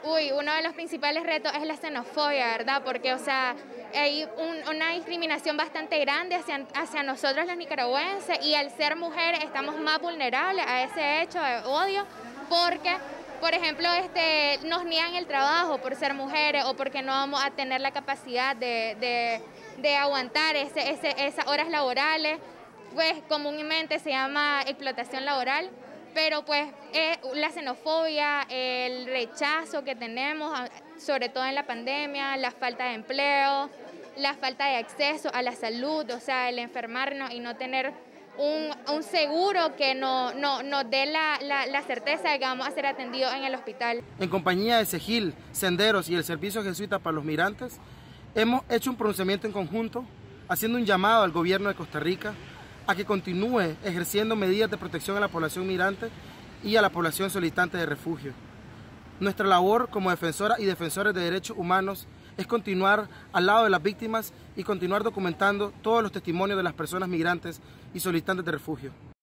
Uno de los principales retos es la xenofobia, ¿verdad? Porque, o sea, hay una discriminación bastante grande hacia nosotros los nicaragüenses, y al ser mujeres estamos más vulnerables a ese hecho de odio, porque, por ejemplo, nos niegan el trabajo por ser mujeres, o porque no vamos a tener la capacidad de aguantar esas horas laborales. Pues comúnmente se llama explotación laboral, pero pues la xenofobia, el rechazo que tenemos, sobre todo en la pandemia, la falta de empleo, la falta de acceso a la salud, o sea, el enfermarnos y no tener un seguro que nos dé la certeza de que vamos a ser atendidos en el hospital. En compañía de CEGIL, Senderos y el Servicio Jesuita para los Migrantes, hemos hecho un pronunciamiento en conjunto, haciendo un llamado al gobierno de Costa Rica a que continúe ejerciendo medidas de protección a la población migrante y a la población solicitante de refugio. Nuestra labor como defensoras y defensores de derechos humanos es continuar al lado de las víctimas y continuar documentando todos los testimonios de las personas migrantes y solicitantes de refugio.